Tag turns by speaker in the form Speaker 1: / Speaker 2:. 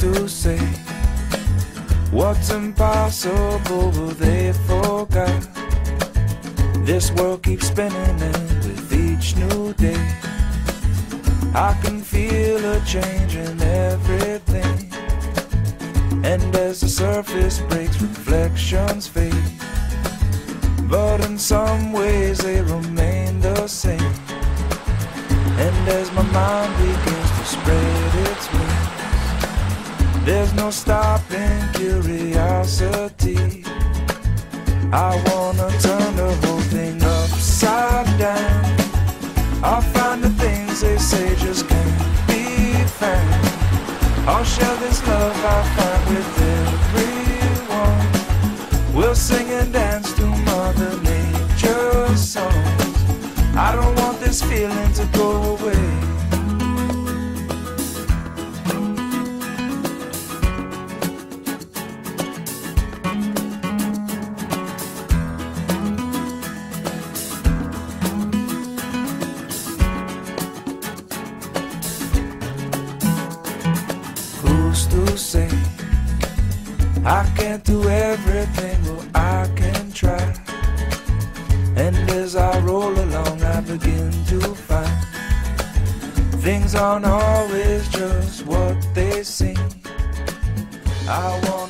Speaker 1: to say what's impossible, but they forgot. This world keeps spinning, and with each new day I can feel a change in everything. And as the surface breaks, reflections fade, but in some ways they remain the same. And as my mind begins to spread its wings, there's no stopping curiosity. I wanna turn the whole thing upside down. I'll find the things they say just can't be found. I'll share this love I find with everyone. We'll sing and dance to Mother Nature's songs. I don't want this feeling to go away. Who's to say I can't do everything? Well, I can try. And as I roll along, I begin to find things aren't always just what they seem. I want